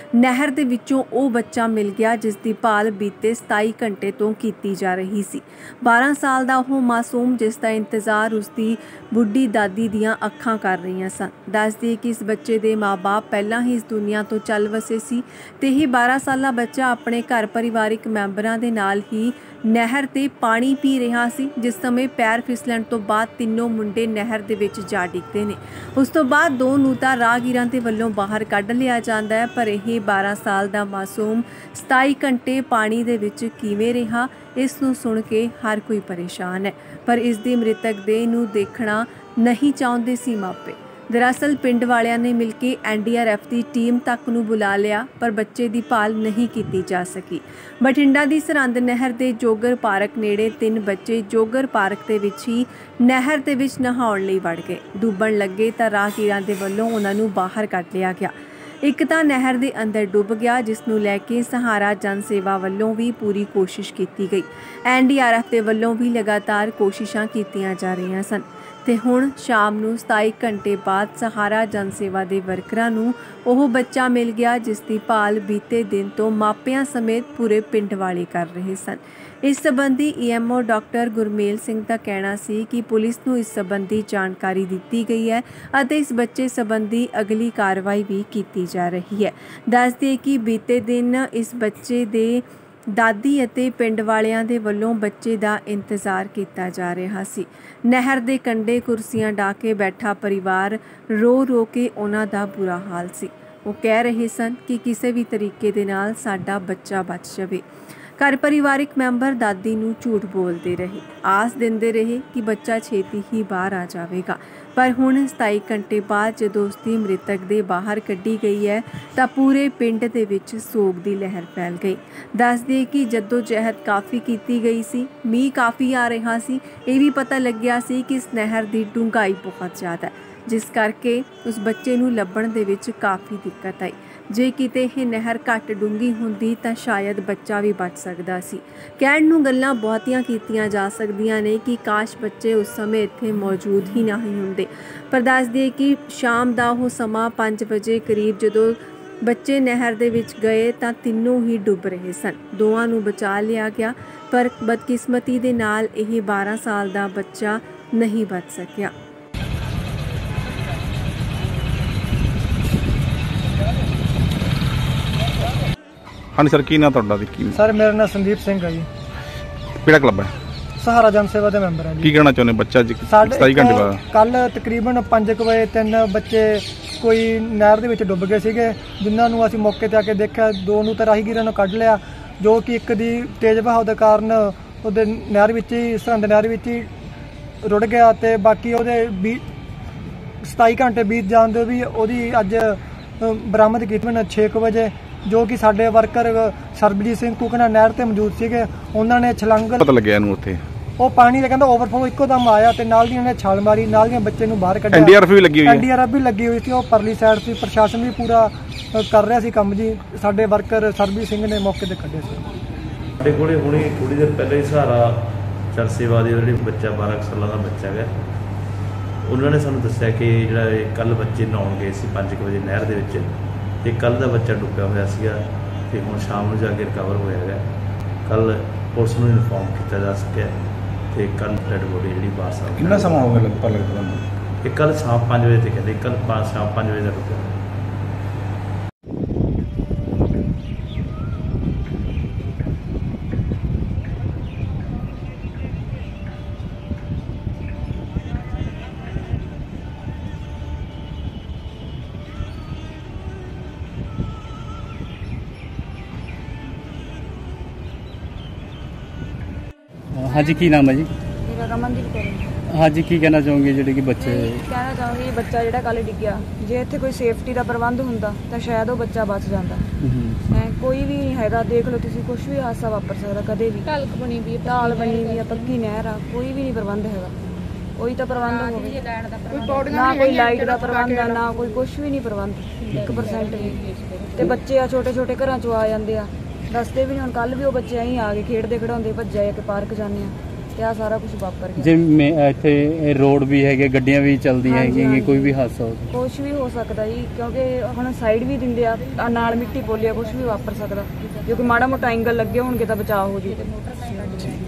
नहर दे विचों ਉਹ ਬੱਚਾ ਮਿਲ ਗਿਆ ਜਿਸ ਦੀ ਭਾਲ ਬੀਤੇ 27 ਘੰਟੇ ਤੋਂ ਕੀਤੀ ਜਾ ਰਹੀ ਸੀ। 12 ਸਾਲ ਦਾ ਉਹ ਮਾਸੂਮ ਜਿਸ ਦਾ ਇੰਤਜ਼ਾਰ ਉਸਦੀ ਬੁੱਢੀ ਦਾਦੀ ਦੀਆਂ ਅੱਖਾਂ ਕਰ ਰਹੀਆਂ ਸਨ। ਦੱਸ ਦਈਏ ਕਿ ਇਸ ਬੱਚੇ ਦੇ ਮਾਂ-ਬਾਪ ਪਹਿਲਾਂ ਹੀ ਇਸ ਦੁਨੀਆ ਤੋਂ ਚੱਲ ਵਸੇ ਸੀ ਤੇ ਇਹ 12 ਸਾਲਾ ਬੱਚਾ ਆਪਣੇ ਘਰ ਪਰਿਵਾਰਿਕ ਮੈਂਬਰਾਂ ਦੇ ਨਾਲ ਹੀ नहर ते पानी पी रहा सी जिस समय पैर फिसलण तो बाद तीनों मुंडे नहर दे विच जा डिगदे ने। उस तो बाद दो नूं तां राहगीरां दे वल्लों बाहर कढ लिया जांदा है, पर यह 12 साल दा मासूम 27 घंटे पानी दे विच किवें रहा इस नूं सुण के हर कोई परेशान है, पर इस दी मृतक देह नूं देखना नहीं चाहुंदे सी मापे। दरअसल पिंड वालियां ने मिलके NDRF की टीम तक नूं बुला लिया पर बच्चे की भाल नहीं की जा सकी। बठिंडा की सरहद नहर के जोगर पार्क नेड़े 3 बच्चे जोगर पार्क के विच ही नहर के विच नहाउण लई वड़ गए। डुब्बण लगे तो राहगीरां दे वल्लों उन्हां नूं बाहर कढ लिया गया। एक तां नहर दे अंदर डुब गया जिस नूं लैके सहारा जन सेवा वल्लों भी पूरी कोशिश की गई। NDRF के वल्लों भी लगातार कोशिशां कीतियां जा रहीआं सन ते हुण शाम नूं 27 घंटे बाद सहारा जन सेवा के वर्करां नूं ओह बच्चा मिल गया जिस दी भाल बीते दिन तो मापियां समेत पूरे पिंड वाले कर रहे सन। इस संबंधी EMO डॉक्टर गुरमेल सिंह का कहना सी कि पुलिस नूं इस संबंधी जानकारी दी गई है और इस बच्चे संबंधी अगली कार्रवाई भी की जा रही है। दस दिए कि बीते दिन इस बच्चे दे दादी ਅਤੇ ਪਿੰਡ ਵਾਲਿਆਂ ਦੇ ਵੱਲੋਂ ਬੱਚੇ ਦਾ ਇੰਤਜ਼ਾਰ ਕੀਤਾ ਜਾ ਰਿਹਾ ਸੀ। ਨਹਿਰ ਦੇ ਕੰਢੇ ਕੁਰਸੀਆਂ ਢਾ ਕੇ ਬੈਠਾ ਪਰਿਵਾਰ ਰੋ ਕੇ ਉਹਨਾਂ ਦਾ ਬੁਰਾ ਹਾਲ ਸੀ। ਉਹ ਕਹਿ ਰਹੇ ਸਨ ਕਿ ਕਿਸੇ ਵੀ ਤਰੀਕੇ ਦੇ ਨਾਲ ਸਾਡਾ ਬੱਚਾ ਬਚ ਜਾਵੇ। घर परिवारिक मैंबर दादी नूं झूठ बोलते रहे, आस दिंदे रहे कि बच्चा छेती ही बाहर आ जाएगा, पर हुण 27 घंटे बाद जदों उसकी मृतक दे बाहर कड्ढी गई है तो पूरे पिंड दे विच सोग दी लहर फैल गई। दस दिए कि जद्दोजहद काफ़ी की गई सी, मीह काफ़ी आ रहा सी, ये भी पता लग गया सी कि इस नहर की डूंघाई बहुत ज़्यादा है जिस करके उस बच्चे नूं लभण दे विच काफ़ी दिक्कत आई। जे किते ये नहर घट डूंगी हुंदी तां शायद बच्चा भी बच सकदा सी। कहण नूं गल्लां बहुतियां कीतियां जा सकदियां ने कि काश बच्चे उस समय इत्थे मौजूद ही नहीं हुंदे, पर दस दिए कि शाम दा ओह समां 5 बजे करीब जदों बच्चे नहर दे विच गए तां तीनों ही डुब रहे सन। दोवां नूं बचा लिया गया पर बदकिस्मती दे नाल यह 12 साल दा बच्चा नहीं बच सकिया। हाँ सर, की नाम तुहाडा? सर मेरा नाम संदीप सिंह है जी। किहड़ा क्लब है? सहारा जन सेवा के मैंबर हैं जी। की कहना चाहुंदे बच्चा 27 घंटे बाद? कल तकरीबन 5 बजे 3 बच्चे कोई नहर दे विच डुब गए सीगे, जिन्हां नूं असीं मौके ते आके देखिया। 2 नूं तां राहीगीरां ने कढ लिया, जो कि एक दी तेज बहाव के कारण उहदे नहर विच ही सरहद नहर विच ही रुड़ गया ते बाकी उहदे 27 घंटे बीत जाण दे भी उहदी अज बरामद कीती 6 बजे, जो कि साडे वर्कर सरबजीत सिंह कुकना नहर ते मौजूद सीगे। उन्हां ने छलंग पता लग्या इहनूं उत्थे ਉਹ ਪਾਣੀ ਦਾ ਕਹਿੰਦਾ ਓਵਰਫਲੋ ਇੱਕੋ ਦਮ ਆਇਆ ਤੇ ਨਾਲ ਦੀਆਂ ਨੇ ਛਾਲ ਮਾਰੀ, ਨਾਲ ਦੀਆਂ ਬੱਚੇ ਨੂੰ ਬਾਹਰ ਕੱਢਿਆ। NDRF ਵੀ ਲੱਗੀ ਹੋਈ ਹੈ? NDRF ਵੀ ਲੱਗੀ ਹੋਈ ਸੀ, ਉਹ ਪਰਲੀ ਸਾਈਡ ਸੀ। ਪ੍ਰਸ਼ਾਸਨ ਵੀ ਪੂਰਾ ਕਰ ਰਿਹਾ ਸੀ ਕੰਮ ਜੀ। ਸਾਡੇ ਵਰਕਰ ਸਰਬਜੀਤ ਸਿੰਘ ਨੇ ਮੌਕੇ ਤੇ ਕੱਢੇ ਸੀ। ਸਾਡੇ ਕੋਲੇ ਹੁਣੇ ਥੋੜੀ ਦੇਰ ਪਹਿਲਾਂ ਹੀ ਸਹਾਰਾ ਜਨ ਸੇਵਾ ਦੇ ਜਿਹੜੇ ਬੱਚਾ 12 ਸਾਲਾਂ ਦਾ ਬੱਚਾ ਹੈ, ਉਹਨਾਂ ਨੇ ਸਾਨੂੰ ਦੱਸਿਆ ਕਿ ਜਿਹੜਾ ਇਹ ਕੱਲ ਬੱਚੇ ਨਹਾਉਣ ਗਏ ਸੀ 5 ਵਜੇ ਨਹਿਰ ਦੇ ਵਿੱਚ, ਤੇ ਕੱਲ ਦਾ ਬੱਚਾ ਡੁੱਬਿਆ ਹੋਇਆ ਸੀਗਾ ਤੇ ਹੁਣ ਸ਼ਾਮ ਨੂੰ ਜਾ ਕੇ ਰਿਕਵਰ ਹੋਇਆ ਹੈਗਾ। ਕੱਲ ਪੁਲਿਸ ਨੂੰ ਇਨਫੋਰਮ ਕੀਤਾ ਜਾ ਸਕਿਆ ਤੇ ਕੱਲ ਡੈਡ ਬੋਡੀ ਜਿਹੜੀ ਬਾਹਰ ਆ। ਕਿੰਨਾ ਸਮਾਂ ਹੋ ਗਿਆ ਲਗਭਗ ਤੁਹਾਨੂੰ? ਇਹ ਕੱਲ ਸ਼ਾਮ 5 ਵਜੇ ਤੇ ਕਹਿੰਦੇ, ਕੱਲ ਸ਼ਾਮ 5 ਵਜੇ ਦਾ ਡੁੱਬਿਆ। हाँ जी, की नाम है जी? मेरा रमनदीप कौर है। हाँ जी, की कहना चाहोगे ਜਿਹੜੇ ਕਿ ਬੱਚੇ? ਕਹਿਣਾ ਚਾਹੂੰਗੀ ਬੱਚਾ ਜਿਹੜਾ ਕੱਲ ਡਿੱਗਿਆ, ਜੇ ਇੱਥੇ ਕੋਈ ਸੇਫਟੀ ਦਾ ਪ੍ਰਬੰਧ ਹੁੰਦਾ ਤਾਂ ਸ਼ਾਇਦ ਉਹ ਬੱਚਾ ਬਚ ਜਾਂਦਾ। ਕੋਈ ਵੀ ਨਹੀਂ ਹੈਗਾ, ਦੇਖ ਲਓ ਤੁਸੀਂ, ਕੁਝ ਵੀ ਹਾਦਸਾ ਵਾਪਰ ਸਕਦਾ ਕਦੇ ਵੀ। ਢਾਲ ਬਣੀ ਵੀ ਆ, ਪੱਕੀ ਨਹਿਰ ਆ, ਕੋਈ ਵੀ ਨਹੀਂ ਪ੍ਰਬੰਧ ਹੈਗਾ। ਕੋਈ ਤਾਂ ਪ੍ਰਬੰਧ ਹੋਵੇ ਨਾ, ਕੋਈ ਲਾਈਟ ਦਾ ਪ੍ਰਬੰਧ ਆ ਨਾ ਕੋਈ ਕੁਝ ਵੀ ਨਹੀਂ ਪ੍ਰਬੰਧ 1% ਵੀ। ਤੇ ਬੱਚੇ ਆ ਛੋਟੇ ਛੋਟੇ ਘਰਾਂ ਚੋਂ ਆ ਜਾਂਦੇ ਆ, ਦੱਸਦੇ ਵੀ ਨਹੀਂ। ਹੁਣ ਕੱਲ ਵੀ ਉਹ ਬੱਚੇ ਐਂ ਆ ਗਏ ਖੇਡਦੇ ਖਿਡਾਉਂਦੇ ਭੱਜਿਆ ਕਿ ਪਾਰਕ ਜਾਂਦੇ ਆ, ਤੇ ਆ ਸਾਰਾ ਕੁਝ ਵਾਪਰ ਗਿਆ। ਜੇ ਇੱਥੇ ਰੋਡ ਵੀ ਹੈਗੇ, ਗੱਡੀਆਂ ਵੀ ਚੱਲਦੀਆਂ ਹੈਗੀਆਂ, ਕੋਈ ਵੀ ਹਾਦਸਾ ਹੋ ਸਕਦਾ। ਕੁਛ ਵੀ ਹੋ ਸਕਦਾ ਜੀ, ਕਿਉਂਕਿ ਹੁਣ ਸਾਈਡ ਵੀ ਦਿੰਦੇ ਆ ਨਾਲ ਮਿੱਟੀ ਪੋਲੀ ਆ, ਕੁਛ ਵੀ ਵਾਪਰ ਸਕਦਾ। ਜੇ ਕੋਈ ਮਾੜਾ ਮੋਟਾ ਐਂਗਲ ਲੱਗੇ ਹੋਣਗੇ ਤਾਂ ਬਚਾਅ ਹੋ ਜੂਗਾ।